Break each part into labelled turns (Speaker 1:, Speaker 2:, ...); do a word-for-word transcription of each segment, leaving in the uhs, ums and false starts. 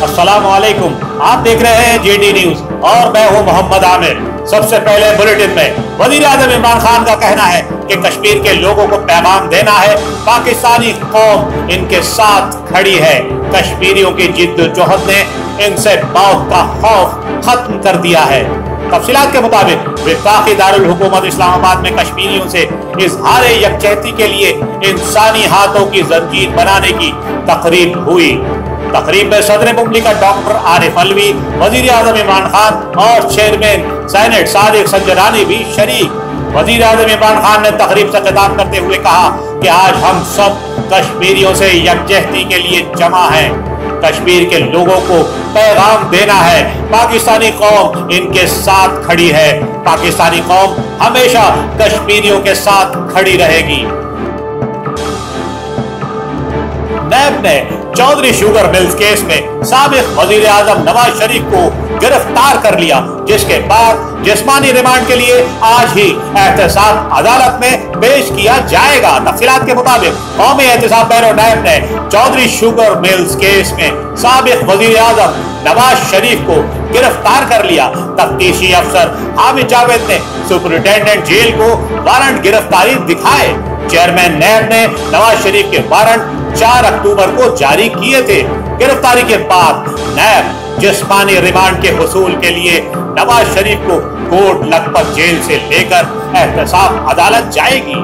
Speaker 1: अस्सलामु अलैकुम। आप देख रहे हैं जेडी न्यूज और मैं हूं मोहम्मद आमिर। सबसे पहले बुलेटिन में वजीर आजम इमरान खान का कहना है कि कश्मीर के लोगों को पैगाम देना है, पाकिस्तानी कौम इनके साथ खड़ी है। कश्मीरियों की जिद्दोजहद ने इनसे मौत का खौफ खत्म कर दिया है। तफसीलात के मुताबिक वफाकी दारुल हुकूमत इस्लामाबाद में कश्मीरियों से इजहार यकजहती के लिए इंसानी हाथों की जंजीर बनाने की तकरीब हुई। तकरीब में सदर मुमलिकत डॉक्टर आरिफ अलवी, वजीर आजम इमरान खान और चेयरमैन सेनेट सादिक संजरानी भी शरीक। वजीर आजम इमरान खान ने तकरीब से खिताब करते हुए कहा कि आज हम सब कश्मीरियों से यकजहती के लिए जमा हैं। कश्मीर के लोगों को पैगाम देना है, पाकिस्तानी कौम इनके साथ खड़ी है। पाकिस्तानी कौम हमेशा कश्मीरियों के साथ खड़ी रहेगी। नैब ने चौधरी शुगर मिल्स केस में साबिक वजीर आजम नवाज शरीफ को गिरफ्तार कर लिया, जिसके बाद जिस्मानी रिमांड के लिए आज ही एहतसाब अदालत में पेश किया जाएगा। तफसीलात के मुताबिक कौमी एहतसाब बैरो नैब ने चौधरी शुगर मिल्स केस में साबिक वजीर आजम नवाज शरीफ को गिरफ्तार कर लिया। तफ्तीशी अफसर हामिद जावेद ने सुपरिटेंडेंट जेल को वारंट गिरफ्तारी दिखाए। चेयरमैन नैब ने नवाज शरीफ के वारंट चार अक्टूबर को जारी किए थे। गिरफ्तारी के बाद नैब जिस्मानी रिमांड के हुसूल के लिए नवाज शरीफ को कोट लखपत जेल से लेकर एहतसाब अदालत जाएगी।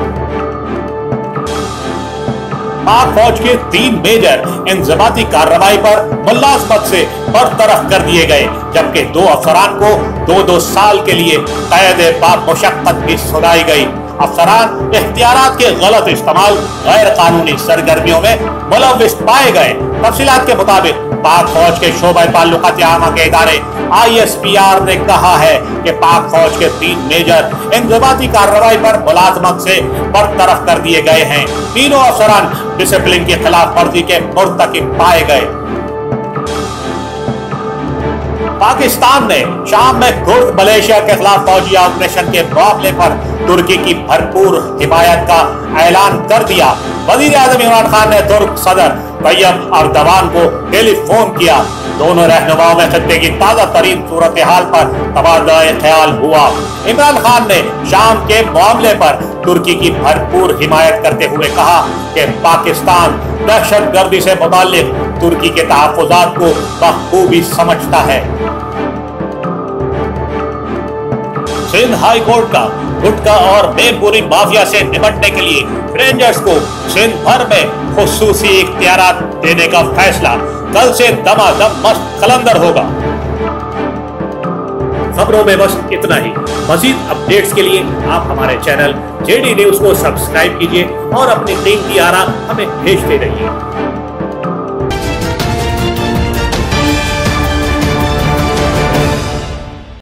Speaker 1: पाक फौज के तीन मेजर इंजमाती कार्रवाई पर मुलाजमत से बरतरफ कर दिए गए, जबकि दो अफसरान को दो दो साल के लिए कैद बामुशक्कत भी सुनाई गई। अफसरान इख्तियारात के गलत इस्तेमाल, गैर कानूनी सरगर्मियों में मुलव्विस पाए गए। तफसीलात के मुताबिक पाक फौज के शोबा ताल्लुकात आमा के इदारे आई एस पी आर ने कहा है कि पाक फौज के तीन मेजर इंजमाती कार्रवाई पर मुलाजमत से बरतरफ कर दिए गए हैं। तीनों अफसरान डिसिप्लिन की खिलाफ वर्जी के मुर्तकिब पाए गए। पाकिस्तान ने शाम में कुर्द मलेशिया के खिलाफ फौजी ऑपरेशन के मामले पर तुर्की की भरपूर हिमायत का ऐलान कर दिया। वजीर आजम इमरान खान ने तुर्क सदर तैयब अर्दवान को टेलीफोन किया। दोनों रहनुमाओं में खत्ते की ताजा तरीन सूरत हाल पर तबादला ख्याल हुआ। इमरान खान ने शाम के मामले पर तुर्की की भरपूर हिमायत करते हुए कहा कि पाकिस्तान दहशत गर्दी से मुताल्लिक तुर्की के तहफ़्फ़ुज़ात को बखूबी समझता है। सिंध हाई कोर्ट का गुटखा और मेनपुरी माफिया से निपटने के लिए रेंजर्स को सिंध भर में खुसूसी इख्तियारात देने का फैसला। कल से दमादम मस्त कलंदर होगा। खबरों में बस इतना ही। मजीद अपडेट्स के लिए आप हमारे चैनल जेडी न्यूज को सब्सक्राइब कीजिए और अपनी कीमती आरा हमें भेजते रहिए।